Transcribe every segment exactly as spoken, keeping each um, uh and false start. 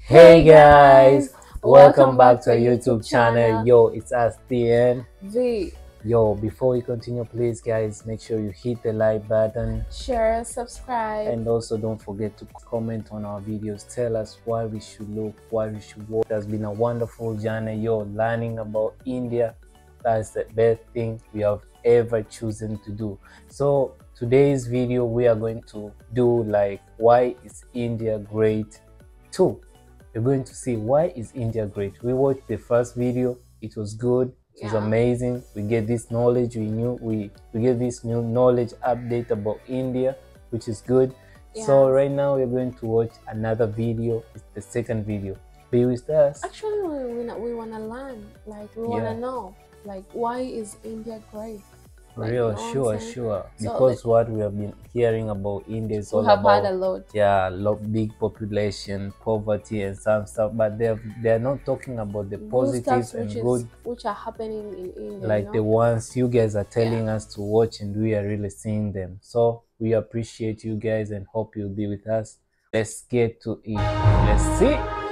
Hey guys, welcome back to our YouTube channel. Yo, it's us, T N V. Yo, before we continue, please guys, make sure you hit the like button, share, subscribe, and also don't forget to comment on our videos. Tell us why we should look, why we should watch. It has been a wonderful journey. Yo, learning about India, that's the best thing we have ever chosen to do. So today's video, we are going to do like, why is India great too? We're going to see why is India great. We watched the first video, it was good, it was yeah. amazing. We get this knowledge, we knew we we get this new knowledge update about India, which is good. Yeah. So right now we're going to watch another video. It's the second video. Be with us. Actually, we, we, we want to learn, like we want to yeah. know, like why is India great? Like, Real, you know sure, sure. So, because like, what we have been hearing about India is all have about had a lot. yeah, lot big population, poverty, and some stuff. But they they are not talking about the positives and which good, is, which are happening in India. Like you know? the ones you guys are telling yeah. us to watch, and we are really seeing them. So we appreciate you guys and hope you'll be with us. Let's get to it. Let's see.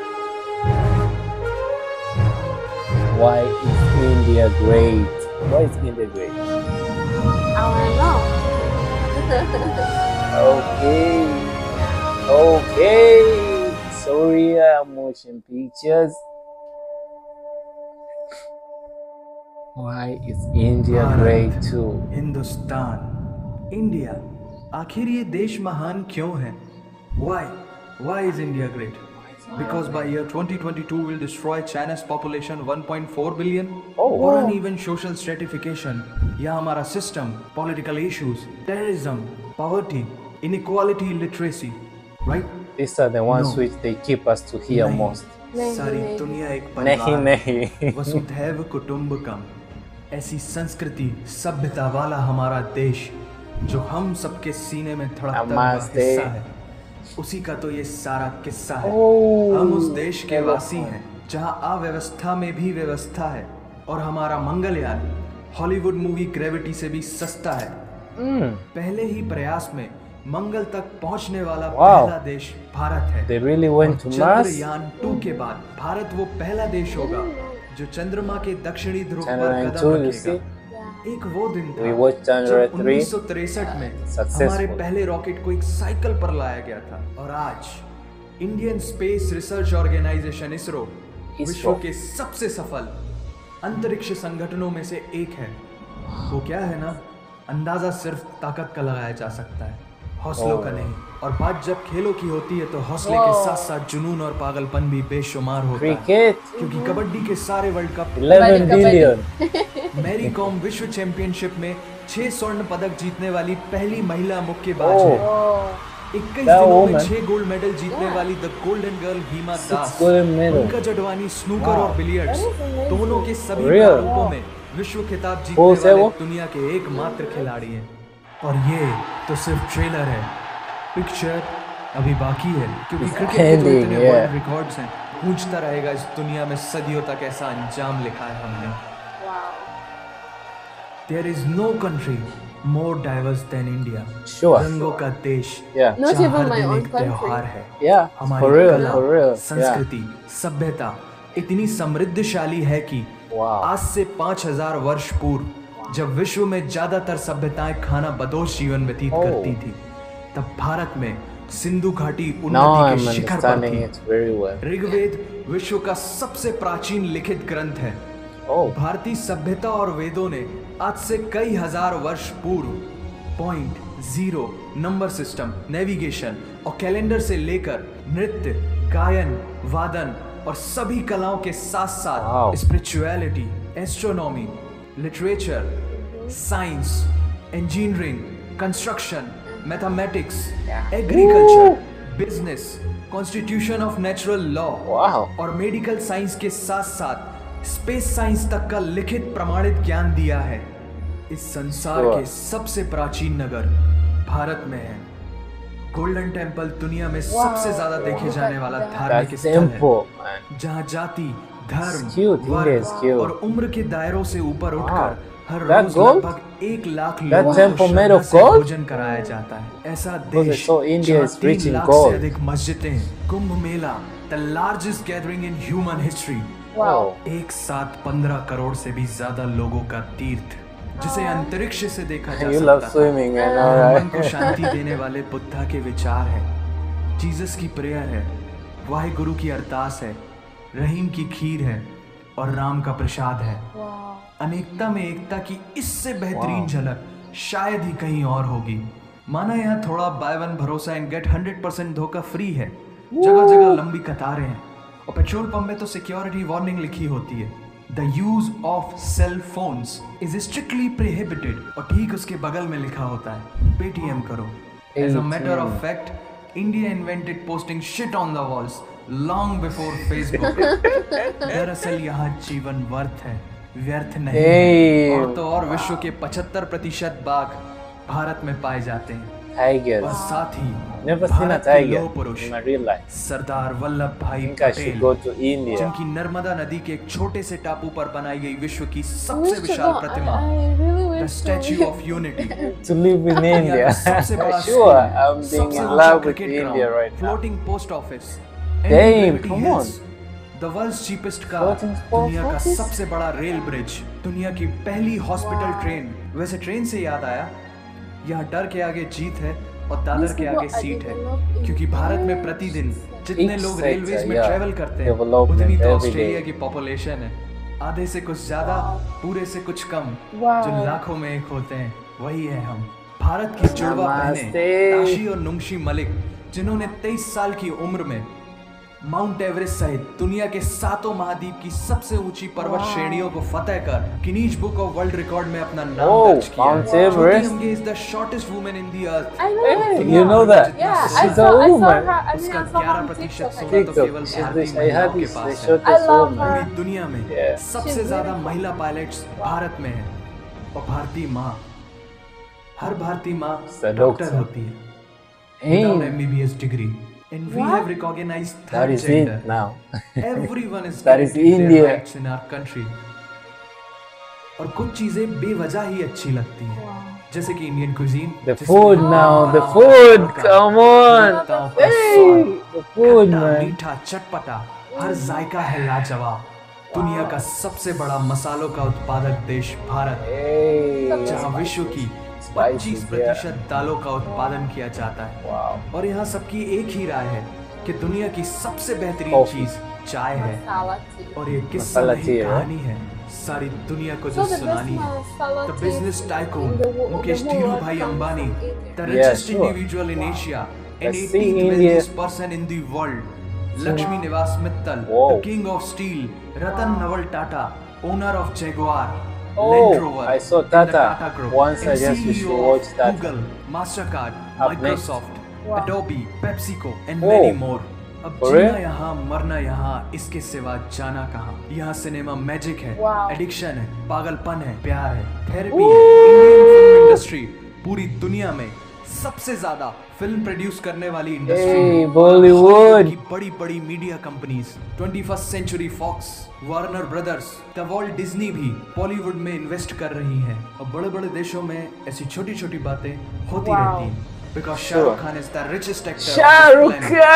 Why is India great? Why is India great? I wanna know. okay. Okay. Sorry, I'm motion pictures. Why is India great too? Hindustan, India. आखिर ये देश महान क्यों है? Why? Why is India great? Because by year twenty twenty-two we'll destroy China's population one point four billion. Oh, or uneven social stratification. या हमारा system, political issues, terrorism, poverty, inequality, illiteracy, right? These are the ones no. which they keep us to hear नहीं. most. सारी दुनिया एक परिवार नहीं नहीं वसुधैव कुटुंबकम, ऐसी संस्कृति सभ्यता वाला हमारा देश जो हम सबके सीने में धड़कता हुआ हिस्सा है, उसी का तो ये सारा किस्सा है। oh, हम उस देश के वासी हैं जहां अव्यवस्था में भी व्यवस्था है, और हमारा मंगलयान हॉलीवुड मूवी ग्रेविटी से भी सस्ता है। mm. पहले ही प्रयास में मंगल तक पहुंचने वाला wow. पहला देश भारत है। They really went to Chandrayaan two के बाद भारत वो पहला देश होगा जो चंद्रमा के दक्षिणी ध्रुव पर कदम रखेगा। एक वो दिन था जब उन्नीस सौ तिरसठ में हमारे पहले रॉकेट को एक साइकिल पर लाया गया था, और आज Indian space research organisation ISRO विश्व के सबसे सफल अंतरिक्ष संगठनों में से एक है। वो क्या है ना, अंदाजा सिर्फ ताकत का लगाया जा सकता है, हौसलों का नहीं। और बात जब खेलों की होती है तो हौसले के साथ साथ जुनून और पागलपन भी बेशुमार होता है, क्योंकि कबड्डी के सारे world cup eleven billion Mary Kom विश्व चैंपियनशिप में छह स्वर्ण पदक जीतने वाली पहली महिला मुक्केबाज है। इक्कीस दिनों में छह गोल्ड मेडल जीतने वाली the golden girl Hima Das, उनका जडवानी स्नूकर और बिलियर्ड्स दोनों के सभी रूपों में विश्व खिताब जीतने वाले दुनिया के एकमात्र खिलाड़ी हैं। और ये तो सिर्फ ट्रेलर है, पिक्चर अभी बाकी है, क्योंकि क्रिकेट के जो इतने वर्ल्ड रिकॉर्ड्स हैं, पूछता रहेगा इस दुनिया में सदियों तक ऐसा अंजाम लिखा है हमने। There is no country more diverse than India. Sure. रंगों का देश, yeah. Not even my own एक त्योहार है। yeah. हमारी real, कला, संस्कृति, yeah. सभ्यता इतनी समृद्धशाली है कि wow. आज से पाँच हजार वर्ष पूर्व जब विश्व में ज्यादातर सभ्यताएं खाना बदोश जीवन व्यतीत oh. करती थी, तब भारत में सिंधु घाटी उन्नति के शिखर पर थी। ऋग्वेद विश्व का सबसे प्राचीन लिखित ग्रंथ है। oh. भारतीय सभ्यता और वेदों ने आज से कई हजार वर्ष पूर्व point, zero, number system, navigation और कैलेंडर से लेकर नृत्य, गायन, वादन और सभी कलाओं के साथ साथ spirituality, astronomy, literature, science, engineering, construction, mathematics, agriculture, business, constitution of natural law और मेडिकल साइंस के साथ साथ स्पेस साइंस तक का लिखित प्रमाणित ज्ञान दिया है। इस संसार के सबसे प्राचीन नगर भारत में है। गोल्डन टेम्पल दुनिया में सबसे ज्यादा देखे जाने वाला धार्मिक स्थल है, जहाँ जाति, धर्म, वर्ग और उम्र के दायरों से ऊपर उठकर हर रोज लगभग एक लाख लोगों को श्रद्धा से भोजन कराया जाता है। ऐसा देश जहाँ तीन लाख से अधिक मस्जिदें, Kumbh Mela, the largest gathering in human history. Wow. एक साथ पंद्रह करोड़ से भी ज्यादा लोगों का तीर्थ, जिसे अंतरिक्ष से देखा जा You सकता love था। swimming, I know, मन right? को शांति देने वाले बुद्धा के विचार है, जीसस की प्रेयर है, वाहिगुरु की अरदास है, रहीम की खीर है और राम का प्रसाद है। Wow. अनेकता में एकता की इससे बेहतरीन Wow. झलक शायद ही कहीं और होगी। माना यहाँ थोड़ा बाय वन भरोसा एंड गेट हंड्रेड परसेंट धोखा फ्री है, जगह जगह लंबी कतारें हैं और पेट्रोल पंप में तो सिक्योरिटी वार्निंग लिखी होती है, the use of cell phones is strictly prohibited, और ठीक उसके बगल में लिखा होता है पेटीएम करो। As a matter of fact, India invented posting shit on the walls long before Facebook. दरअसल यहाँ जीवन वर्थ है, व्यर्थ नहीं है। और तो और विश्व के पचहत्तर प्रतिशत बाघ भारत में पाए जाते हैं। Tigers. और साथ ही Never seen a भारत के tiger लौह पुरुष in my real life. Sardar Vallabh भाई I think I should Patel, go to India. जिनकी नर्मदा नदी के एक छोटे से टापू पर बनाई गई विश्व की I सबसे wish to विशाल go. प्रतिमा, I, I really the wish statue to. Of unity, To live in India. सबसे बड़ा Sure, I'm being सबसे in ऊंचा love with cricket India ground, right now. Floating post office, Damn, come on. The world's cheapest car, Floating post दुनिया का office? सबसे बड़ा rail bridge, दुनिया की पहली हॉस्पिटल Wow. ट्रेन। वैसे ट्रेन से याद आया, यहाँ डर के आगे जीत है और दादर के आगे सीट है, क्योंकि भारत में प्रतिदिन जितने Each लोग sector, रेलवेज में yeah, ट्रेवल करते हैं development उतनी तो every ऑस्ट्रेलिया day. की पॉपुलेशन है। आधे से कुछ ज्यादा, पूरे से कुछ कम, Wow. जो लाखों में एक होते हैं, वही है हम। भारत की जुड़वा बहनें नमस्ते। ताशी और नुंगशी मलिक, जिन्होंने तेईस साल की उम्र में माउंट एवरेस्ट सहित दुनिया के सातों महाद्वीप की सबसे ऊंची पर्वत Wow. श्रेणियों को फतेह कर Guinness book of world record में अपना नाम Oh, दर्ज किया। Mount Jyoti Everest. अम्गे is the shortest woman in the earth। I know. Hey, it. you know that? Yeah, I She's saw, a I saw woman. her. I mean, उसका I saw her ग्यारह on प्रतिशत TikTok. सोना तो TikTok. केवल She's भारतीय the, I महिलाओं had के this, pass the है। shortest I love woman. her. पूरी दुनिया में Yeah. सबसे She's ज्यादा beautiful. महिला पायलट्स भारत में हैं और भारतीय माँ, हर भारतीय माँ It's a डॉक्टर doctor. होती है without Hey, M B B S degree, and we What? have recognized that third is gender. it now. Everyone is That is guaranteed their India. rights in our country. और कुछ चीजें बेवजह ही अच्छी लगती हैं, Wow. जैसे कि इंडियन cuisine, The जिसमें food now, the बनाओ food, तड़का, come on. लताओं का Hey, स्वाद, the food, खट्टा, man. मीठा, चटपटा, हर जायका है लाजवाब। दुनिया का सबसे बड़ा मसालों का उत्पादक देश भारत, Hey, जहाँ विश्व की Spicy, पच्चीस yeah. प्रतिशत दालों का उत्पादन किया जाता है। Wow. और यहाँ सबकी एक ही राय है कि दुनिया की सबसे बेहतरीन Coffee. चीज चाय है। Masala tea. और ये किस्सा मसाला नहीं tea है। कहानी है, सारी दुनिया को जो So the best सुनानी है। masala The tea business tycoon in the wo- Mukesh the whole Dhiru world Bhai comes Ambani, from India. the Yeah, richest sure. individual in Asia and Let's see eighteenth India. wealthiest person in the world, Lakshmi Nivas Mittal, Wow. the king of steel, Ratan Naval Tata, owner of Jaguar, Oh, Land Rover, I saw in the Tata. Tata Group, Once I and guess we C E O should of watch Tata. Google, Mastercard, Up next. Microsoft, Wow. Adobe, PepsiCo, and Oh. many more. अब For Jeena real? यहाँ, मरना यहाँ, इसके सिवा जाना कहाँ। यहाँ cinema magic है, Wow. एडिक्शन है, पागलपन है, प्यार है, थेरेपी है। इंडियन फिल्म इंडस्ट्री पूरी दुनिया में सबसे ज्यादा फिल्म प्रोड्यूस करने वाली इंडस्ट्री Hey, है। Bollywood. की बड़ी बड़ी media companies, twenty first century Fox, Warner Brothers, the Walt Disney भी बॉलीवुड में इन्वेस्ट कर रही हैं। और बड़े बड़े देशों में ऐसी छोटी छोटी बातें होती Wow. रहती हैं। Because Sure. Shahrukh Khan is the richest actor of Shahrukh the planet.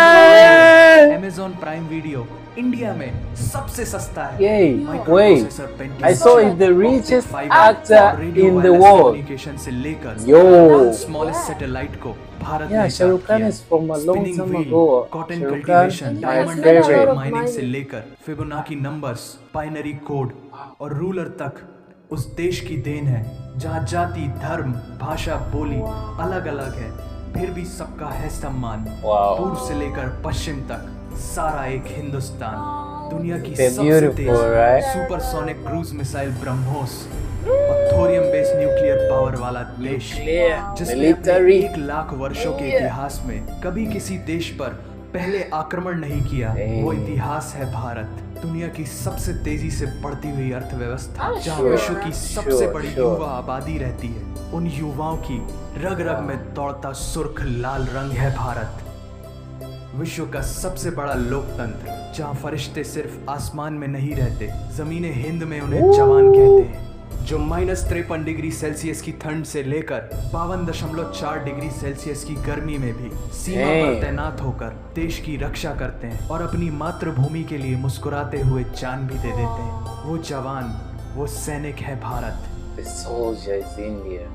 Khan. Amazon Prime Video India में सबसे सस्ता है। Yay, Microprocessor wait. Pentium I saw chip, he's the optic richest fiber, actor और radio in the wireless world. communication से लेकर Yo. Smallest satellite को Bharat Yeah, ने Shahrukh प्राप्त Khan किया। is from a long Spinning time wheel, ago. cotton Shahrukh cultivation, Khan, my diamond favorite. Mining से लेकर Fibonacci numbers, binary code और ruler तक उस देश की देन है जहाँ जाति, धर्म, भाषा, बोली अलग अलग है, फिर भी सबका है सम्मान। Wow. पूर्व से लेकर पश्चिम तक सारा एक हिंदुस्तान, दुनिया की They're सबसे beautiful, तेज right? Supersonic cruise missile BrahMos और थोरियम बेस्ड न्यूक्लियर पावर वाला देश, Nuclear, जिसने अपने military. एक लाख वर्षों के इतिहास में कभी किसी देश पर पहले आक्रमण नहीं किया। Hey. वो इतिहास है भारत, दुनिया की सबसे तेजी से बढ़ती हुई अर्थव्यवस्था, Ah, जहाँ sure, विश्व की सबसे sure, बड़ी sure. युवा आबादी रहती है। उन युवाओं की रग रग में दौड़ता सुर्ख लाल रंग है भारत। विश्व का सबसे बड़ा लोकतंत्र, जहाँ फरिश्ते सिर्फ आसमान में नहीं रहते, जमीने हिंद में उन्हें जवान कहते हैं। जो माइनस तिरपन डिग्री सेल्सियस की ठंड से लेकर बावन दशमलव चार डिग्री सेल्सियस की गर्मी में भी सीमा पर तैनात होकर देश की रक्षा करते हैं और अपनी मातृभूमि के लिए मुस्कुराते हुए जान भी दे देते हैं। वो जवान, वो सैनिक है Bharat. The soldier is India.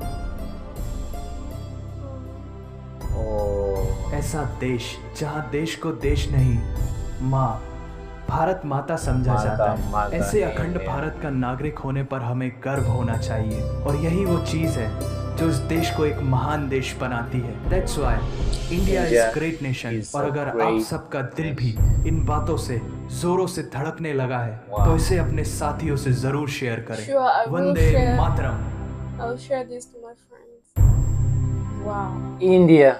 Oh. ऐसा देश जहाँ देश को देश नहीं, माँ भारत माता समझा माता, जाता है। माता ऐसे अखंड है। भारत का नागरिक होने पर हमें गर्व होना चाहिए और यही वो चीज है जो इस देश को एक महान देश बनाती है। That's why India is great nation। और अगर आप सबका दिल भी इन बातों से जोरों से धड़कने लगा है तो इसे अपने साथियों से जरूर शेयर करें। Vande Mataram. I'll share this to my friends. Wow. India.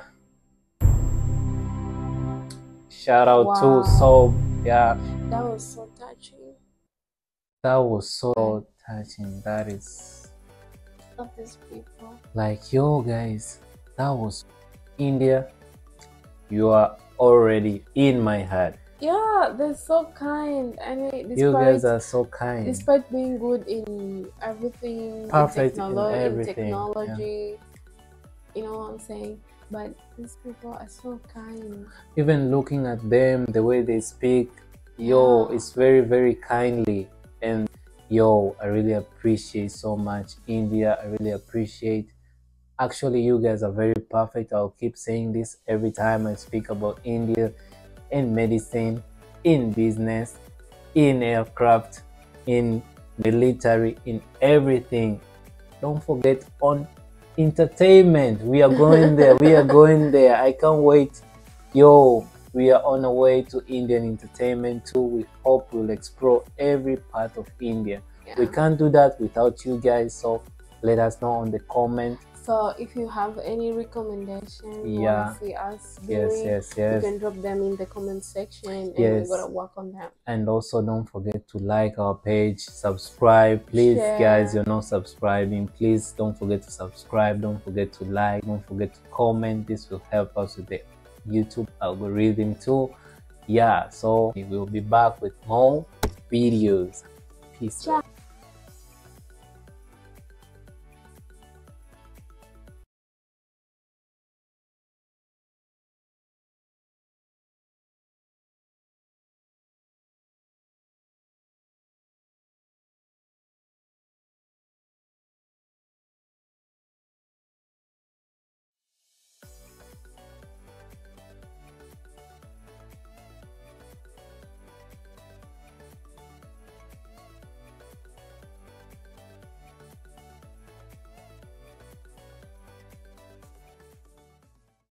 Shout out Wow. to Soul. Yeah. That was so touching. That was so touching. That is Of these people. like, yo guys, that was India. You are already in my heart. Yeah, they're so kind. I mean, despite, You guys are so kind. despite being good in everything, Perfect in, in technolo- in everything, technology, you know what I'm saying? But these people are so kind. Even looking at them, the way they speak, yo, Yeah. it's very, very kindly. And yo, I really appreciate so much India. I really appreciate. Actually, you guys are very perfect. I'll keep saying this every time I speak about India, in medicine, in business, in aircraft, in military, in everything. Don't forget on entertainment. We are going there. We are going there. I can't wait. Yo, we are on our way to Indian entertainment too. We hope we'll explore every part of India. Yeah. We can't do that without you guys. So let us know on the comment. So if you have any recommendation you Yeah. want to see us Yes, doing, yes, you yes. can drop them in the comment section and Yes. we're gonna work on them. And also don't forget to like our page, subscribe. Please, Share. guys, you're not subscribing. Please don't forget to subscribe. Don't forget to like. Don't forget to comment. This will help us with the YouTube algorithm too. Yeah, so we will be back with more videos. Peace. Ciao.